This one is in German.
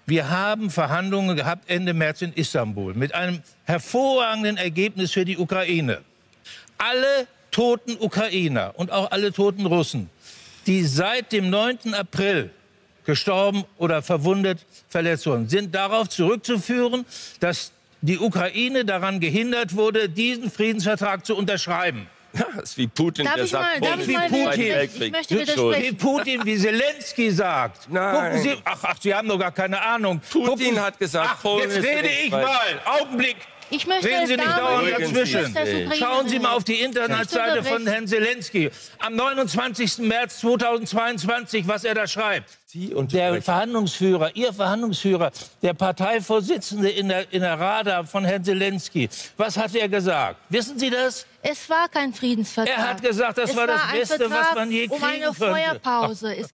Wir haben Verhandlungen gehabt Ende März in Istanbul mit einem hervorragenden Ergebnis für die Ukraine. Alle toten Ukrainer und auch alle toten Russen, die seit dem 9. April gestorben oder verwundet, verletzt wurden, sind darauf zurückzuführen, dass die Ukraine daran gehindert wurde, diesen Friedensvertrag zu unterschreiben. Ja, das ist wie Putin, der sagt, wie Putin, wie Zelensky sagt. Gucken Sie, Sie haben doch gar keine Ahnung. Putin hat gesagt, jetzt rede ich mal. Augenblick. Reden Sie nicht dauernd dazwischen. Schauen Sie mal auf die Internetseite von Herrn Zelensky. Am 29. März 2022, was er da schreibt. Der Verhandlungsführer, Ihr Verhandlungsführer, der Parteivorsitzende in der Rada von Herrn Zelensky. Was hat er gesagt? Wissen Sie das? Es war kein Friedensvertrag. Er hat gesagt, das war das Beste, was man je kriegen konnte. Feuerpause.